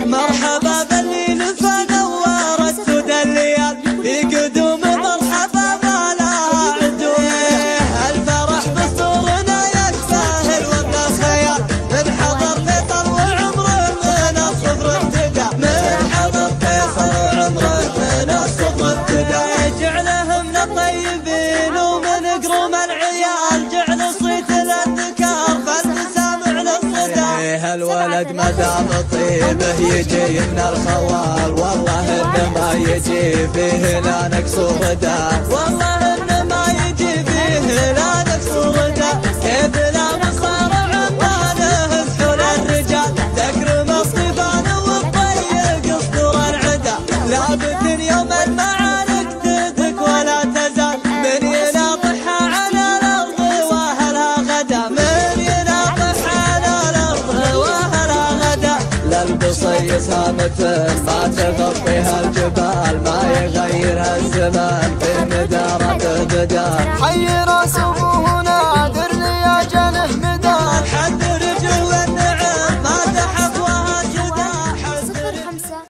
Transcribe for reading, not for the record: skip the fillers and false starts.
مرحبا باللي نفى نورت سدى الليال في قدوم مرحبا ما لا عدوم. الفرح بصورنا يستاهل وابن الخيال من حضر فيصل وعمره من الصفر ابتدى. من حضر فيصل وعمره من الصفر ابتدى. جعلهم من الطيبين ومن قروم العيال جعل صيت الذكار فالتسامع للصدى. الولد ما دام طيبه يجي من الخوال والله انه ما يجي فيه لا نقص وغدا. والله انه ما يجي فيه لا نقص وغدا. كيف لا مصار عمانه فحول الرجال تكرم الصفان والطيق اسطور العدا. لابد يوم المعارك تدك ولا تزال من يناطحها على الارض واهلها غدا. من يناطحها على الارض واهلها غدا. للبصيصها مثل ما تغطيها الجبال ما يغيرها الزمان في مدارة بدال. حي راس